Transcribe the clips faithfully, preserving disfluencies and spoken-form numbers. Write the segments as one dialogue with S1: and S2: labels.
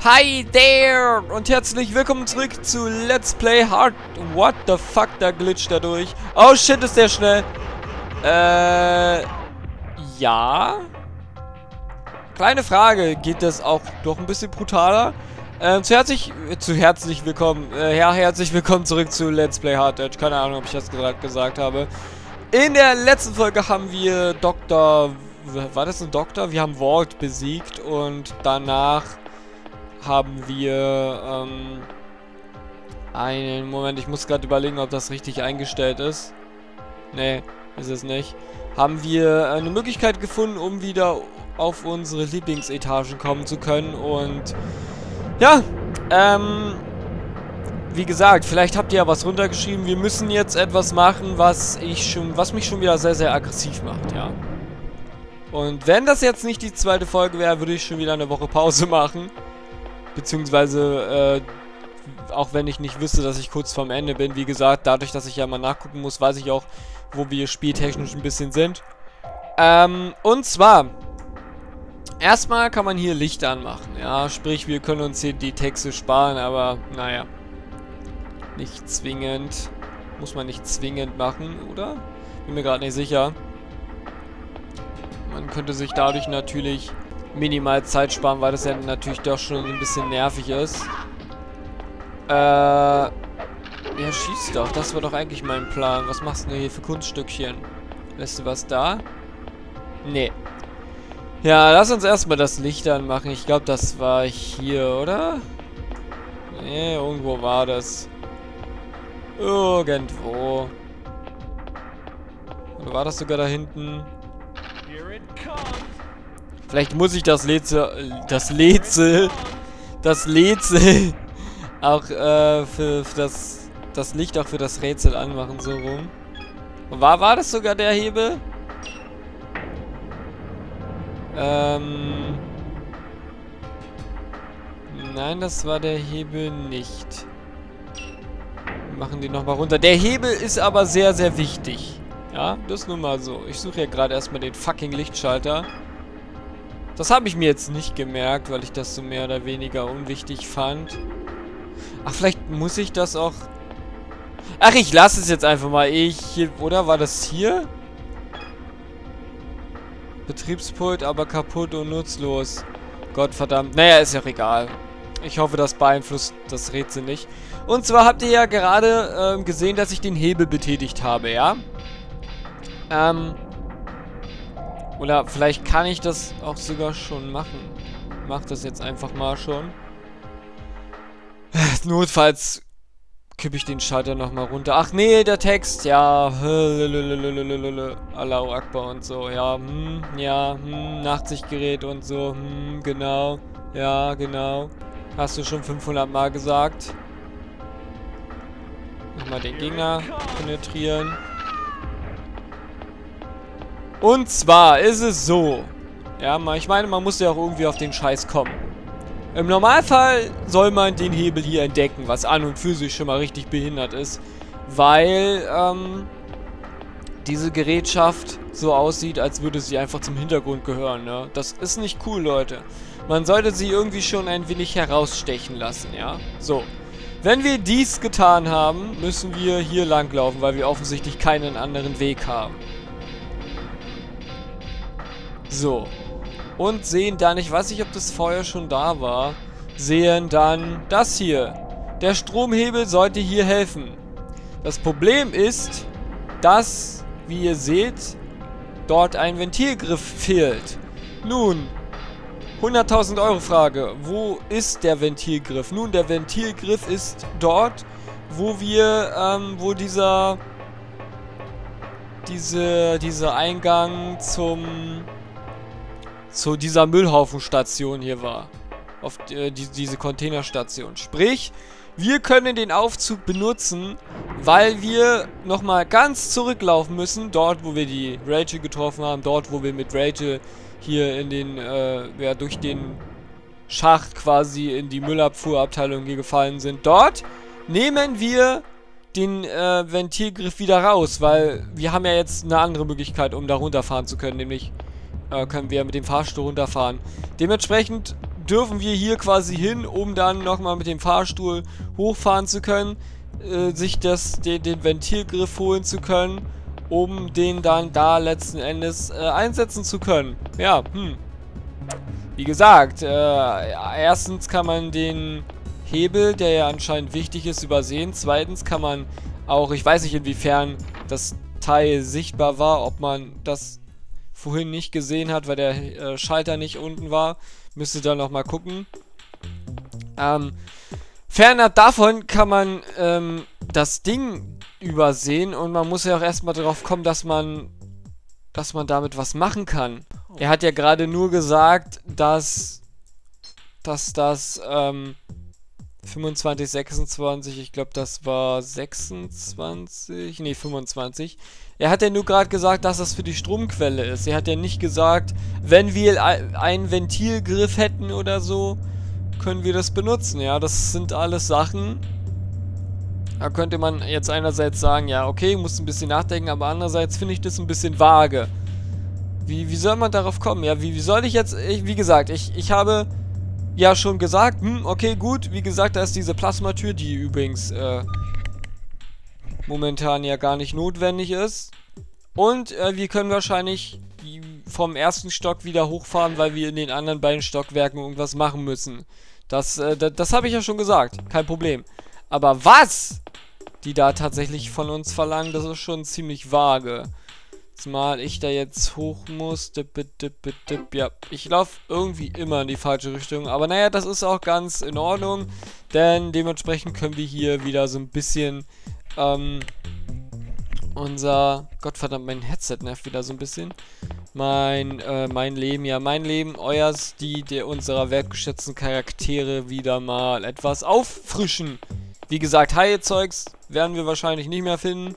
S1: Hi there und herzlich willkommen zurück zu Let's Play Hard. What the fuck, da glitscht er durch. Oh shit, ist der schnell. Äh, ja. Kleine Frage, geht das auch doch ein bisschen brutaler? Ähm, zu herzlich, äh, zu herzlich willkommen, äh, ja, herzlich willkommen zurück zu Let's Play Hard Edge. Keine Ahnung, ob ich das gerade gesagt habe. In der letzten Folge haben wir Doktor, war das ein Doktor? Wir haben Walt besiegt und danach haben wir ähm, einen Moment, ich muss gerade überlegen, ob das richtig eingestellt ist. Nee, ist es nicht. Haben wir eine Möglichkeit gefunden, um wieder auf unsere Lieblingsetagen kommen zu können und ja, ähm, wie gesagt, vielleicht habt ihr ja was runtergeschrieben. Wir müssen jetzt etwas machen, was ich schon, was mich schon wieder sehr, sehr aggressiv macht, ja. Und wenn das jetzt nicht die zweite Folge wäre, würde ich schon wieder eine Woche Pause machen. Beziehungsweise, äh, auch wenn ich nicht wüsste, dass ich kurz vorm Ende bin. Wie gesagt, dadurch, dass ich ja mal nachgucken muss, weiß ich auch, wo wir spieltechnisch ein bisschen sind. Ähm, und zwar, erstmal kann man hier Licht anmachen. Ja, sprich, wir können uns hier die Texte sparen, aber naja. Nicht zwingend. Muss man nicht zwingend machen, oder? Bin mir gerade nicht sicher. Man könnte sich dadurch natürlich minimal Zeit sparen, weil das ja natürlich doch schon ein bisschen nervig ist. Äh, ja, schieß doch. Das war doch eigentlich mein Plan. Was machst du denn hier für Kunststückchen? Lässt du was da? Nee. Ja, lass uns erstmal das Licht anmachen. Ich glaube, das war hier, oder? Nee, irgendwo war das. Irgendwo. Oder war das sogar da hinten? Vielleicht muss ich das Rätsel, das Rätsel, das Rätsel auch äh, für, für das, das Licht auch für das Rätsel anmachen, so rum. War, war das sogar der Hebel? Ähm, nein, das war der Hebel nicht. Wir machen den nochmal runter. Der Hebel ist aber sehr, sehr wichtig. Ja, das ist nun mal so. Ich suche ja gerade erstmal den fucking Lichtschalter. Das habe ich mir jetzt nicht gemerkt, weil ich das so mehr oder weniger unwichtig fand. Ach, vielleicht muss ich das auch... Ach, ich lasse es jetzt einfach mal. Ich... Oder war das hier? Betriebspult, aber kaputt und nutzlos. Gottverdammt. Naja, ist ja auch egal. Ich hoffe, das beeinflusst das Rätsel nicht. Und zwar habt ihr ja gerade ähm, gesehen, dass ich den Hebel betätigt habe, ja? Ähm... Oder vielleicht kann ich das auch sogar schon machen. Ich mach das jetzt einfach mal schon. Notfalls kippe ich den Schalter nochmal runter. Ach nee, der Text, ja. Allahu Akbar und so, ja. Hm, ja, hm, Nachtsichtgerät und so. Hm, genau. Ja, genau. Hast du schon fünfhundert Mal gesagt. Nochmal den Gegner penetrieren. Und zwar ist es so, ja, ich meine, man muss ja auch irgendwie auf den Scheiß kommen. Im Normalfall soll man den Hebel hier entdecken, was an und für sich schon mal richtig behindert ist, weil ähm, diese Gerätschaft so aussieht, als würde sie einfach zum Hintergrund gehören, ne? Das ist nicht cool, Leute. Man sollte sie irgendwie schon ein wenig herausstechen lassen, ja? So. Wenn wir dies getan haben, müssen wir hier langlaufen, weil wir offensichtlich keinen anderen Weg haben. So. Und sehen dann, ich weiß nicht, ob das vorher schon da war, sehen dann das hier. Der Stromhebel sollte hier helfen. Das Problem ist, dass, wie ihr seht, dort ein Ventilgriff fehlt. Nun, hunderttausend Euro Frage. Wo ist der Ventilgriff? Nun, der Ventilgriff ist dort, wo wir, ähm, wo dieser, diese, dieser Eingang zum... zu dieser Müllhaufenstation hier war. Auf äh, die, diese Containerstation. Sprich, wir können den Aufzug benutzen, weil wir nochmal ganz zurücklaufen müssen. Dort, wo wir die Rachel getroffen haben. Dort, wo wir mit Rachel hier in den, äh, ja, durch den Schacht quasi in die Müllabfuhrabteilung hier gefallen sind. Dort nehmen wir den äh, Ventilgriff wieder raus, weil wir haben ja jetzt eine andere Möglichkeit, um da runterfahren zu können, nämlich äh, können wir mit dem Fahrstuhl runterfahren. Dementsprechend dürfen wir hier quasi hin, um dann nochmal mit dem Fahrstuhl hochfahren zu können, äh, sich das, den, den Ventilgriff holen zu können, um den dann da letzten Endes äh, einsetzen zu können. Ja, hm. Wie gesagt, äh, erstens kann man den Hebel, der ja anscheinend wichtig ist, übersehen. Zweitens kann man auch, ich weiß nicht inwiefern das Teil sichtbar war, ob man das vorhin nicht gesehen hat, weil der äh, Schalter nicht unten war. Müsste dann nochmal gucken. Ähm, ferner davon kann man ähm, das Ding übersehen und man muss ja auch erstmal darauf kommen, dass man dass man damit was machen kann. Er hat ja gerade nur gesagt, dass dass das ähm, fünfundzwanzig, sechsundzwanzig, ich glaube das war sechsundzwanzig, nee fünfundzwanzig. Er hat ja nur gerade gesagt, dass das für die Stromquelle ist. Er hat ja nicht gesagt, wenn wir einen Ventilgriff hätten oder so, können wir das benutzen. Ja, das sind alles Sachen. Da könnte man jetzt einerseits sagen, ja okay, muss ein bisschen nachdenken, aber andererseits finde ich das ein bisschen vage. Wie, wie soll man darauf kommen? Ja, wie, wie soll ich jetzt, ich, wie gesagt, ich, ich habe ja schon gesagt, hm, okay, gut, wie gesagt, da ist diese Plasmatür, die übrigens äh, momentan ja gar nicht notwendig ist. Und äh, wir können wahrscheinlich vom ersten Stock wieder hochfahren, weil wir in den anderen beiden Stockwerken irgendwas machen müssen. Das, äh, das, das habe ich ja schon gesagt, kein Problem. Aber was die da tatsächlich von uns verlangen, das ist schon ziemlich vage. Zumal ich da jetzt hoch muss. Dip, dip, dip, dip. Ja, ich laufe irgendwie immer in die falsche Richtung. Aber naja, das ist auch ganz in Ordnung. Denn dementsprechend können wir hier wieder so ein bisschen ähm, unser... Gottverdammt, mein Headset nervt wieder so ein bisschen. Mein, äh, mein Leben, ja, mein Leben, euers, die der unserer wertgeschätzten Charaktere wieder mal etwas auffrischen. Wie gesagt, Haie-Zeugs werden wir wahrscheinlich nicht mehr finden.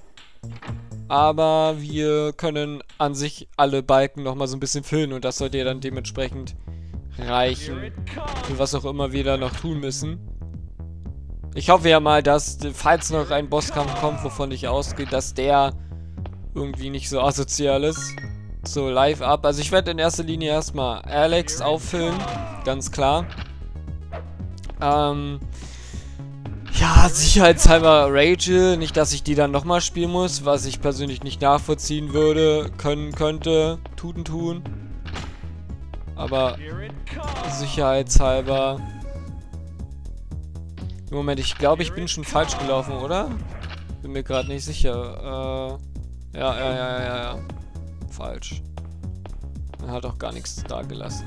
S1: Aber wir können an sich alle Balken nochmal so ein bisschen füllen. Und das sollte ja dann dementsprechend reichen. Für was auch immer wir da noch tun müssen. Ich hoffe ja mal, dass, falls noch ein Bosskampf kommt, wovon ich ausgehe, dass der irgendwie nicht so asozial ist. So, live ab. Also ich werde in erster Linie erstmal Alex auffüllen. Ganz klar. Ähm... Ja, sicherheitshalber Rachel. Nicht, dass ich die dann nochmal spielen muss, was ich persönlich nicht nachvollziehen würde, können, könnte, tun, tun. Aber sicherheitshalber. Moment, ich glaube, ich bin schon falsch gelaufen, oder? Bin mir gerade nicht sicher. Äh, ja, ja, ja, ja, ja. Falsch. Man hat auch gar nichts da gelassen.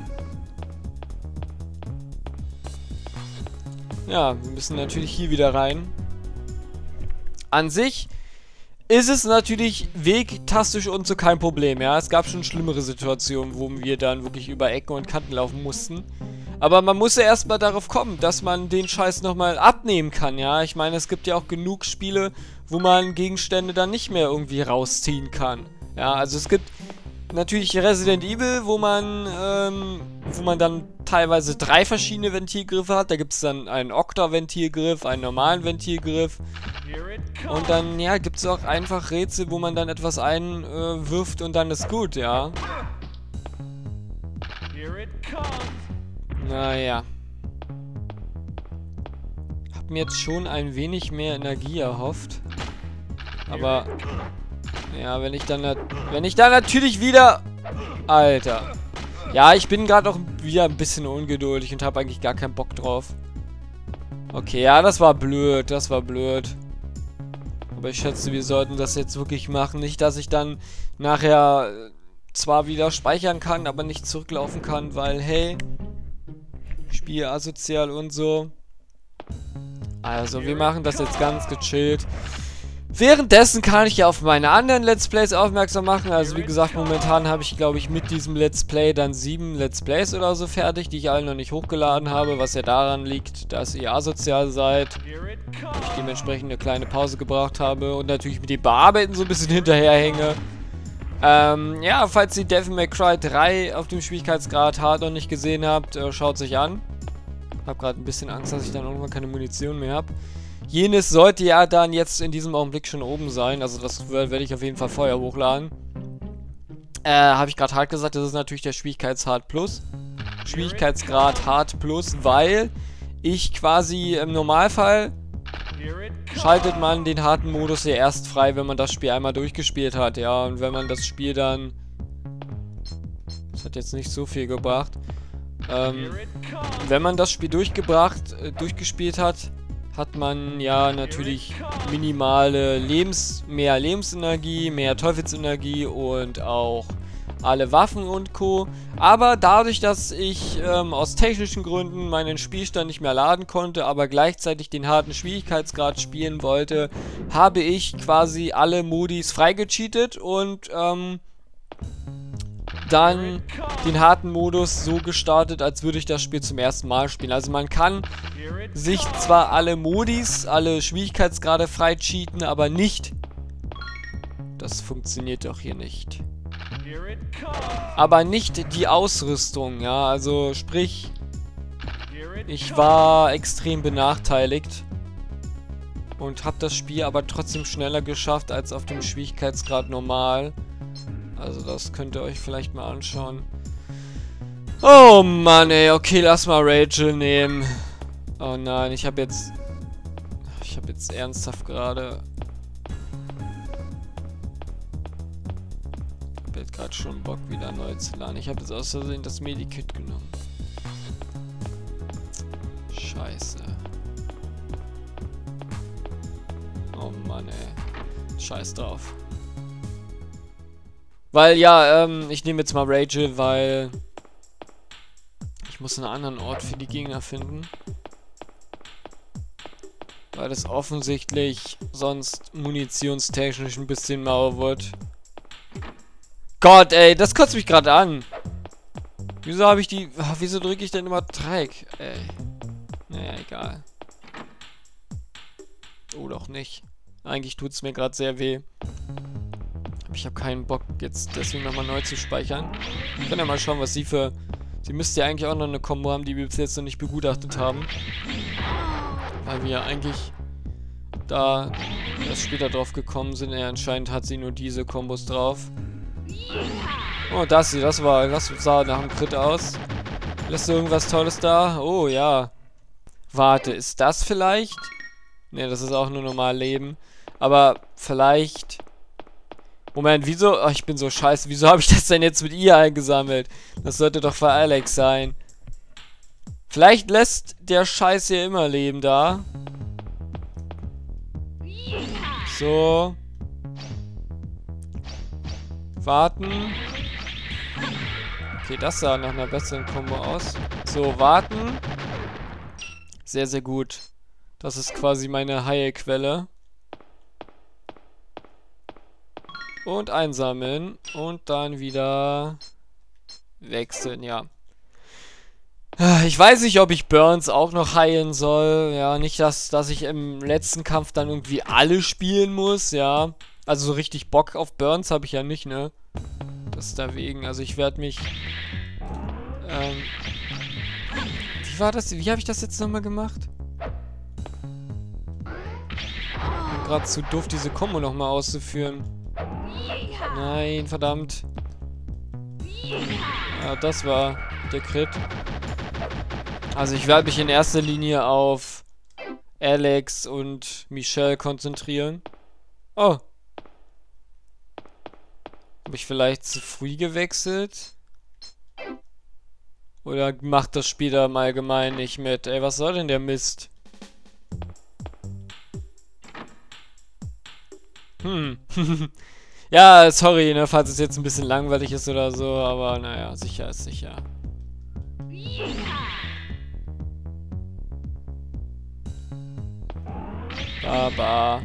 S1: Ja, wir müssen natürlich hier wieder rein. An sich ist es natürlich wegtastisch und so kein Problem, ja. Es gab schon schlimmere Situationen, wo wir dann wirklich über Ecken und Kanten laufen mussten. Aber man muss ja erstmal darauf kommen, dass man den Scheiß nochmal abnehmen kann, ja. Ich meine, es gibt ja auch genug Spiele, wo man Gegenstände dann nicht mehr irgendwie rausziehen kann. Ja, also es gibt natürlich Resident Evil, wo man, ähm, wo man dann teilweise drei verschiedene Ventilgriffe hat. Da gibt es dann einen Okta-Ventilgriff, einen normalen Ventilgriff. Und dann, ja, gibt es auch einfach Rätsel, wo man dann etwas einwirft äh, und dann ist gut, ja. Naja. Hab mir jetzt schon ein wenig mehr Energie erhofft. Aber... Ja, wenn ich dann... Wenn ich dann natürlich wieder... Alter. Ja, ich bin gerade auch wieder ein bisschen ungeduldig und habe eigentlich gar keinen Bock drauf. Okay, ja, das war blöd. Das war blöd. Aber ich schätze, wir sollten das jetzt wirklich machen. Nicht, dass ich dann nachher zwar wieder speichern kann, aber nicht zurücklaufen kann, weil, hey... Spiel asozial und so. Also, wir machen das jetzt ganz gechillt. Währenddessen kann ich ja auf meine anderen Let's Plays aufmerksam machen. Also wie gesagt, momentan habe ich, glaube ich, mit diesem Let's Play dann sieben Let's Plays oder so fertig, die ich alle noch nicht hochgeladen habe, was ja daran liegt, dass ihr asozial seid. Und ich dementsprechend eine kleine Pause gebraucht habe und natürlich mit dem Bearbeiten so ein bisschen hinterherhänge. Ähm, ja, falls ihr Devil May Cry drei auf dem Schwierigkeitsgrad hart noch nicht gesehen habt, äh, schaut sich an. Hab gerade ein bisschen Angst, dass ich dann irgendwann keine Munition mehr habe. Jenes sollte ja dann jetzt in diesem Augenblick schon oben sein. Also das werde ich auf jeden Fall vorher hochladen. Äh, habe ich gerade hart gesagt, das ist natürlich der Schwierigkeitshard Plus. Schwierigkeitsgrad Hard Plus, weil ich quasi im Normalfall schaltet man den harten Modus ja erst frei, wenn man das Spiel einmal durchgespielt hat, ja, und wenn man das Spiel dann, das hat jetzt nicht so viel gebracht, ähm, wenn man das Spiel durchgebracht, äh, durchgespielt hat, hat man ja natürlich minimale Lebens, mehr Lebensenergie, mehr Teufelsenergie und auch alle Waffen und Co. Aber dadurch, dass ich ähm, aus technischen Gründen meinen Spielstand nicht mehr laden konnte, aber gleichzeitig den harten Schwierigkeitsgrad spielen wollte, habe ich quasi alle Modis freigecheatet und ähm, dann den harten Modus so gestartet, als würde ich das Spiel zum ersten Mal spielen. Also man kann sich zwar alle Modis, alle Schwierigkeitsgrade frei cheaten, aber nicht. Das funktioniert doch hier nicht. Aber nicht die Ausrüstung, ja, also sprich, ich war extrem benachteiligt und habe das Spiel aber trotzdem schneller geschafft als auf dem Schwierigkeitsgrad normal. Also das könnt ihr euch vielleicht mal anschauen. Oh Mann, ey, okay, lass mal Rachel nehmen. Oh nein, ich habe jetzt, ich habe jetzt ernsthaft gerade... Ich hab gerade schon Bock, wieder neu zu laden. Ich habe jetzt aus Versehen das Medikit genommen. Scheiße. Oh Mann, ey. Scheiß drauf. Weil, ja, ähm, ich nehme jetzt mal Rachel, weil ich muss einen anderen Ort für die Gegner finden. Weil es offensichtlich sonst munitionstechnisch ein bisschen mau wird. Gott, ey, das kotzt mich gerade an. Wieso habe ich die... Wieso drücke ich denn immer Dreieck? Ey. Naja, egal. Oh, doch nicht. Eigentlich tut es mir gerade sehr weh. Aber ich habe keinen Bock, jetzt deswegen nochmal neu zu speichern. Ich kann ja mal schauen, was sie für... Sie müsste ja eigentlich auch noch eine Kombo haben, die wir bis jetzt noch nicht begutachtet haben. Weil wir ja eigentlich da erst später drauf gekommen sind. Ja, anscheinend hat sie nur diese Kombos drauf. Oh, das hier, das war, das sah nach einem Crit aus. Lässt du irgendwas Tolles da? Oh, ja. Warte, ist das vielleicht? Ne, das ist auch nur normal Leben. Aber vielleicht... Moment, wieso? Oh, ich bin so scheiße. Wieso habe ich das denn jetzt mit ihr eingesammelt? Das sollte doch für Alex sein. Vielleicht lässt der Scheiß hier immer Leben da. So. Warten. Okay, das sah nach einer besseren Kombo aus. So, warten. Sehr, sehr gut. Das ist quasi meine Heilquelle. Und einsammeln. Und dann wieder wechseln, ja. Ich weiß nicht, ob ich Burns auch noch heilen soll. Ja, nicht, dass, dass ich im letzten Kampf dann irgendwie alle spielen muss, ja. Also so richtig Bock auf Burns habe ich ja nicht, ne? Das ist deswegen. Also ich werde mich... Ähm... Wie war das? Wie habe ich das jetzt nochmal gemacht? Ich bin gerade zu doof, diese Kombo nochmal auszuführen. Nein, verdammt. Ja, das war der Crit. Also ich werde mich in erster Linie auf Alex und Michelle konzentrieren. Oh. Habe ich vielleicht zu früh gewechselt? Oder macht das Spiel da im Allgemeinen nicht mit? Ey, was soll denn der Mist? Hm. Ja, sorry, ne, falls es jetzt ein bisschen langweilig ist oder so, aber naja, sicher ist sicher. Baba.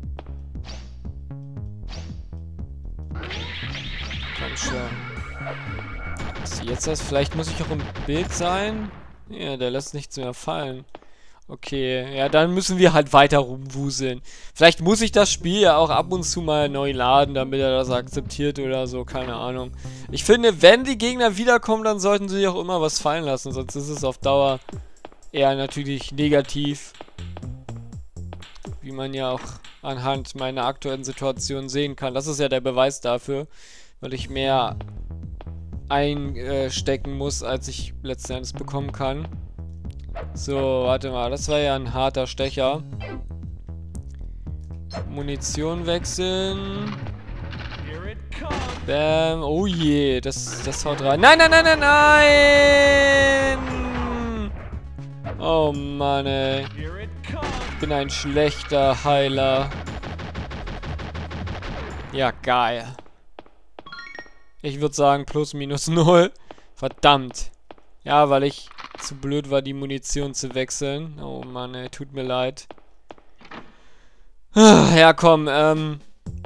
S1: Komm schon. Ist jetzt das? Vielleicht muss ich auch im Bild sein? Ja, der lässt nichts mehr fallen. Okay, ja, dann müssen wir halt weiter rumwuseln. Vielleicht muss ich das Spiel ja auch ab und zu mal neu laden, damit er das akzeptiert oder so, keine Ahnung. Ich finde, wenn die Gegner wiederkommen, dann sollten sie auch immer was fallen lassen, sonst ist es auf Dauer eher natürlich negativ. Wie man ja auch anhand meiner aktuellen Situation sehen kann. Das ist ja der Beweis dafür, weil ich mehr einstecken muss, als ich letzten Endes bekommen kann. So, warte mal. Das war ja ein harter Stecher. Munition wechseln. Bam. Oh je, das, das haut rein. Nein, nein, nein, nein, nein! Oh Mann, ey. Ich bin ein schlechter Heiler. Ja, geil. Ich würde sagen plus minus null. Verdammt. Ja, weil ich zu blöd war, die Munition zu wechseln. Oh Mann, ey, tut mir leid. Ja, komm, ähm...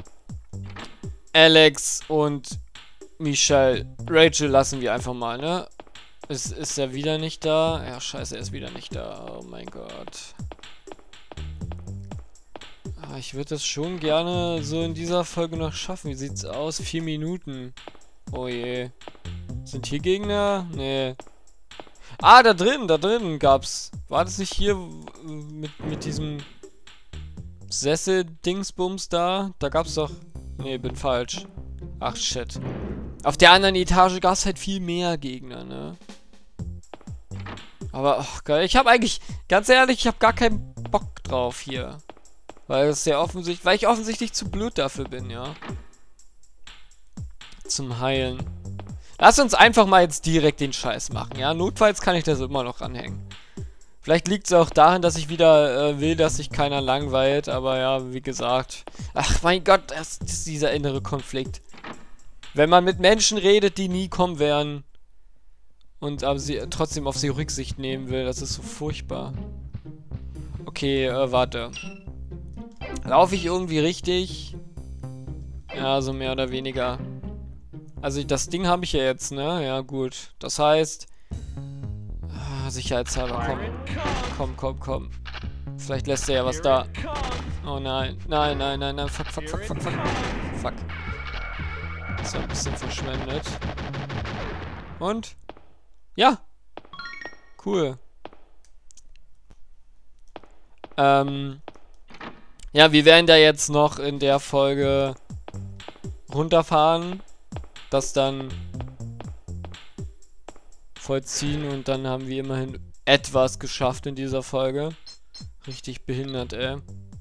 S1: Alex und Michelle. Rachel lassen wir einfach mal, ne? Ist, ist er wieder nicht da? Ja, scheiße, er ist wieder nicht da. Oh mein Gott. Ah, ich würde das schon gerne so in dieser Folge noch schaffen. Wie sieht's aus? Vier Minuten. Oh je. Sind hier Gegner? Nee. Ah, da drin, da drin gab's. War das nicht hier mit, mit diesem Sessel-Dingsbums da? Da gab's doch... Nee, bin falsch. Ach, shit. Auf der anderen Etage gab es halt viel mehr Gegner, ne? Aber, ach, geil. Ich habe eigentlich, ganz ehrlich, ich habe gar keinen Bock drauf hier. Weil es ja offensichtlich, weil ich offensichtlich zu blöd dafür bin, ja. Zum Heilen. Lass uns einfach mal jetzt direkt den Scheiß machen, ja? Notfalls kann ich das immer noch ranhängen. Vielleicht liegt es auch daran, dass ich wieder äh, will, dass sich keiner langweilt. Aber ja, wie gesagt. Ach mein Gott, das ist dieser innere Konflikt. Wenn man mit Menschen redet, die nie kommen werden. Und aber sie trotzdem auf sie Rücksicht nehmen will. Das ist so furchtbar. Okay, äh, warte. Laufe ich irgendwie richtig? Ja, so mehr oder weniger. Also das Ding habe ich ja jetzt, ne? Ja, gut. Das heißt... Sicherheitshalber, komm. Komm, komm, komm. Vielleicht lässt er ja was da. Oh nein. Nein, nein, nein, nein. Fuck, fuck, fuck, fuck, fuck. Fuck. Das war ein bisschen verschwendet. Und? Ja. Cool. Ähm. Ja, wir werden da jetzt noch in der Folge runterfahren. Das dann... vollziehen und dann haben wir immerhin etwas geschafft in dieser Folge. Richtig behindert, ey.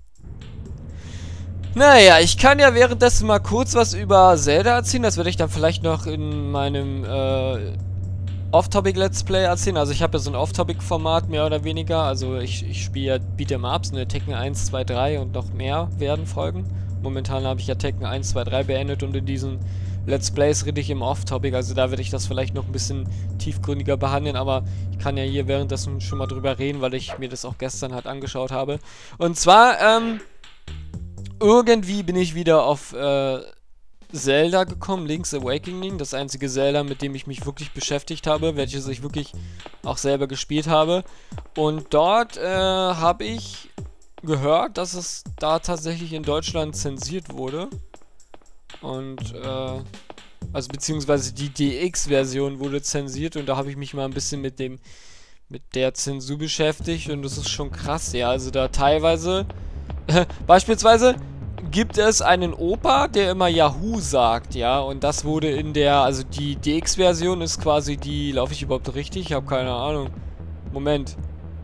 S1: Naja, ich kann ja währenddessen mal kurz was über Zelda erzählen. Das werde ich dann vielleicht noch in meinem äh, Off-Topic-Let's Play erzählen. Also ich habe ja so ein Off-Topic-Format, mehr oder weniger. Also ich, ich spiele ja Beat'em-Ups, ne, Tekken eins, zwei, drei und noch mehr werden folgen. Momentan habe ich ja Tekken eins, zwei, drei beendet und in diesen Let's Plays rede ich im Off-Topic, also da werde ich das vielleicht noch ein bisschen tiefgründiger behandeln, aber ich kann ja hier währenddessen schon mal drüber reden, weil ich mir das auch gestern halt angeschaut habe. Und zwar, ähm, irgendwie bin ich wieder auf, äh, Zelda gekommen, Link's Awakening, das einzige Zelda, mit dem ich mich wirklich beschäftigt habe, welches ich wirklich auch selber gespielt habe. Und dort, äh, habe ich gehört, dass es da tatsächlich in Deutschland zensiert wurde. Und, äh, also beziehungsweise die D X-Version wurde zensiert und da habe ich mich mal ein bisschen mit dem, mit der Zensur beschäftigt und das ist schon krass, ja, also da teilweise, beispielsweise gibt es einen Opa, der immer Yahoo sagt, ja, und das wurde in der, also die D X-Version ist quasi die, laufe ich überhaupt richtig? Ich habe keine Ahnung. Moment.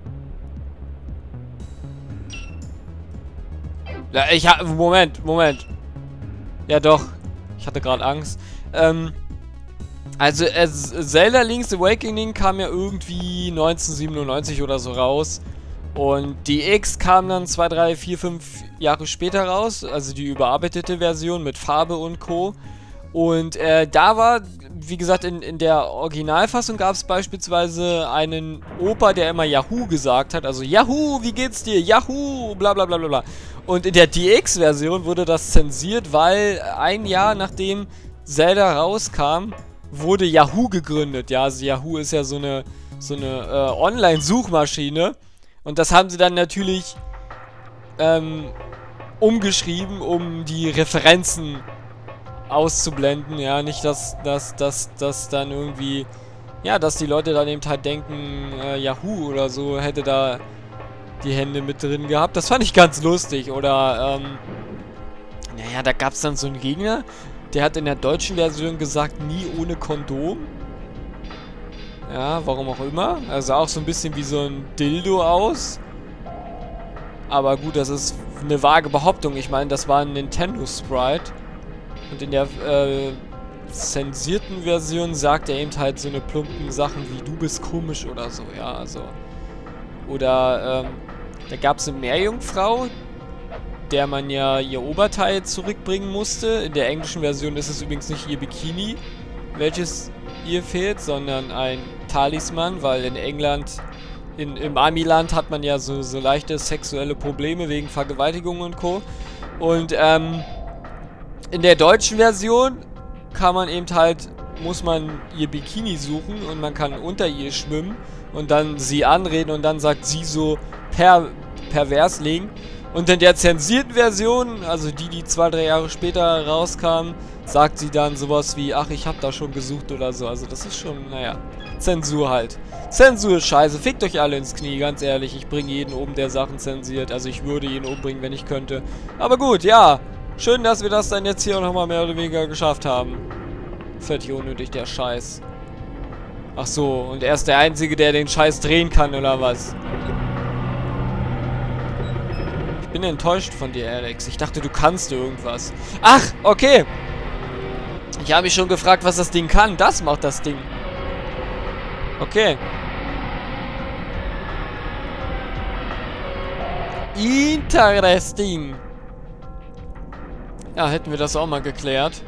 S1: Ja, ich habe, Moment, Moment. Ja doch, ich hatte gerade Angst. Ähm, also äh, Zelda Link's Awakening kam ja irgendwie neunzehnhundertsiebenundneunzig oder so raus. Und D X kam dann zwei, drei, vier, fünf Jahre später raus. Also die überarbeitete Version mit Farbe und Co. Und äh, da war, wie gesagt, in, in der Originalfassung gab es beispielsweise einen Opa, der immer Yahoo gesagt hat. Also Yahoo, wie geht's dir? Yahoo, bla bla bla bla bla. Und in der D X-Version wurde das zensiert, weil ein Jahr nachdem Zelda rauskam, wurde Yahoo gegründet. Ja, also Yahoo ist ja so eine, so eine äh, Online-Suchmaschine. Und das haben sie dann natürlich ähm, umgeschrieben, um die Referenzen auszublenden. Ja, nicht, dass, dass, dass, dass dann irgendwie, ja, dass die Leute dann eben halt denken, äh, Yahoo oder so hätte da die Hände mit drin gehabt. Das fand ich ganz lustig. Oder, ähm, naja, da gab es dann so einen Gegner. Der hat in der deutschen Version gesagt, nie ohne Kondom. Ja, warum auch immer. Er sah auch so ein bisschen wie so ein Dildo aus. Aber gut, das ist eine vage Behauptung. Ich meine, das war ein Nintendo-Sprite. Und in der äh, zensierten Version sagt er eben halt so eine plumpen Sachen wie du bist komisch oder so. Ja, also. Oder, ähm, da gab es eine Meerjungfrau, der man ja ihr Oberteil zurückbringen musste. In der englischen Version ist es übrigens nicht ihr Bikini, welches ihr fehlt, sondern ein Talisman, weil in England, in, im Amiland hat man ja so, so leichte sexuelle Probleme wegen Vergewaltigung und Co. Und ähm, in der deutschen Version kann man eben halt, muss man ihr Bikini suchen und man kann unter ihr schwimmen und dann sie anreden und dann sagt sie so per, pervers liegen. Und in der zensierten Version, also die, die zwei, drei Jahre später rauskam, sagt sie dann sowas wie, ach, ich hab da schon gesucht oder so. Also das ist schon, naja, Zensur halt. Zensur ist scheiße. Fickt euch alle ins Knie, ganz ehrlich. Ich bringe jeden um, der Sachen zensiert. Also ich würde jeden umbringen, wenn ich könnte. Aber gut, ja. Schön, dass wir das dann jetzt hier auch nochmal mehr oder weniger geschafft haben. Völlig unnötig, der Scheiß. Ach so, und er ist der Einzige, der den Scheiß drehen kann, oder was? Ich bin enttäuscht von dir, Alex. Ich dachte, du kannst irgendwas. Ach, okay. Ich habe mich schon gefragt, was das Ding kann. Das macht das Ding. Okay. Interesting. Ja, hätten wir das auch mal geklärt.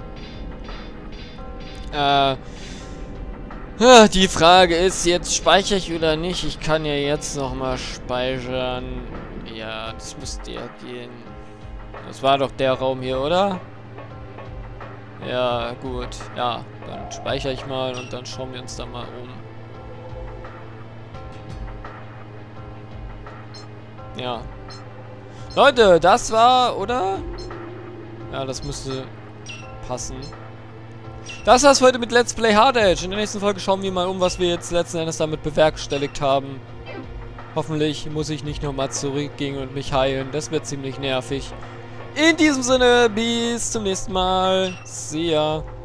S1: Äh... Die Frage ist jetzt, speichere ich oder nicht? Ich kann ja jetzt nochmal speichern. Ja, das müsste ja gehen. Das war doch der Raum hier, oder? Ja, gut. Ja, dann speichere ich mal und dann schauen wir uns da mal um. Ja. Leute, das war, oder? Ja, das müsste passen. Das war's für heute mit Let's Play Hard Edge. In der nächsten Folge schauen wir mal um, was wir jetzt letzten Endes damit bewerkstelligt haben. Hoffentlich muss ich nicht nochmal zurückgehen und mich heilen. Das wird ziemlich nervig. In diesem Sinne, bis zum nächsten Mal. See ya.